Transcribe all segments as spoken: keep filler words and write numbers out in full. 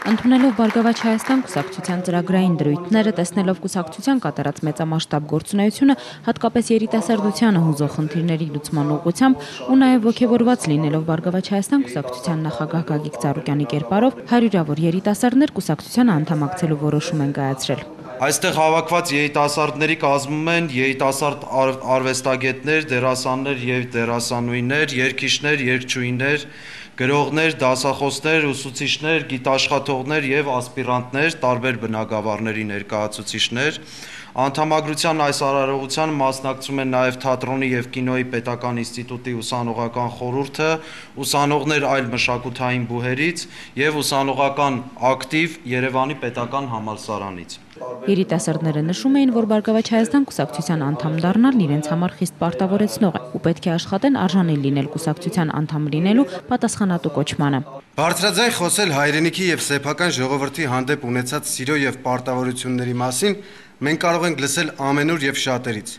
Ընդունելով Բարգավաճ Հայաստան կուսակցության ծրագրային դրույթները, տեսնելով կուսակցության կատարած մեծամասշտաբ գործունեությունը, հատկապես երիտասարդությանը հուզող խնդիրների լուծման ուղղությամբ ու նաև ոգևորված լինելով Բարգավաճ Հայաստան կուսակցության նախագահ Գագիկ Ծառուկյանի կերպարով, հարյուրավոր երիտասարդներ կուսակցությանը անդամակցելու որոշում են կայացրել։ Այստեղ հավաքված երիտասարդների կազմում են երիտասարդ արվեստագետներ, դերասաններ և դերասանուհիներ, երգիչներ, երգչուհիներ, գրողներ, դասախոսներ, ուսուցիչներ, գիտաշխատողներ և ասպիրանտներ, տարբեր բնագավառների ներկայացուցիչներ։ Անդամագրության այս արարողությանը մասնակցում են նաև թատրոնի և կինոյի պետական ինստիտուտի ուսանողական խորհուրդը, ուսանողներ այլ մշակութային բուհերից և ուսանողական ակտիվ Երևանի պետական համալսարանից։ Երիտասարդները նշում էին, որ Բարգավաճ Հայաստան կուսակցության անդամ դառնալն իրենց համար խիստ պարտավորեցնող է ու պետք է աշխատեն արժանի լինել կուսակցության անդամ լինելու պատասխանատու կոչմանը։ Բարձրաձայն խոսել հայրենիքի և սեփական ժողովրդի հանդեպ ունեցած սիրո և պարտավորությունների մասին մենք կարող ենք լսել ամենուր և շատերից,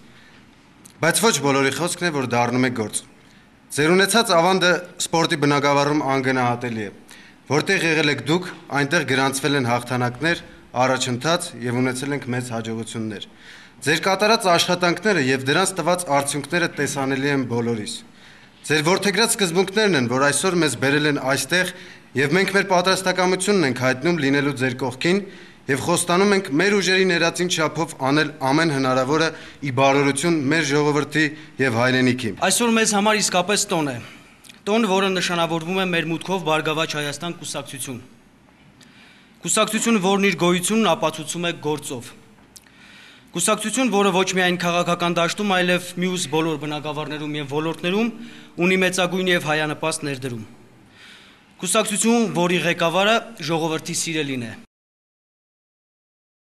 բայց ոչ բոլորի խոսքն է, որ դառնում է գործ։ Ձեր ունեցած ավանդը սպորտի բնագավառում անգնահատելի է, որտեղ եղել եք դուք, այնտեղ գրանցվել են հաղթանակներ, առաջընթաց և ունեցել ենք մեծ հաջողություններ։ Ձեր կատարած աշխատանքները և դրանց տված արդյունքները տեսանելի են բոլորիս։ Ձեր որդեգրած սկզբունքներն են, որ այսօր մեզ բերել են այստեղ և մենք մեր պատրաստակամությունն ենք հայտնում լինելու ձեր կողքին և խոստանում ենք մեր ուժերի ներածին չափով անել ամեն հնարավորը ի բարօրություն մեր ժողովրդի և հայրենիքի։ Այսօր մեզ համար իսկապես տոն է, տոն, որը նշանավորվում է մեր մուտքով Բարգավաճ Հայաստան կուսակցություն։ Կուսակցություն, որն իր գոյությունն ապացուցում է գործով։ Կուսակցություն, որը ոչ միայն քաղաքական դաշտում, այլև մյուս բոլոր բնագավառներում և ոլորտներում ունի մեծագույն և հայանպաստ ներդրում։ Կուսակցություն, որի ղեկավարը ժողովրդի սիրելին է։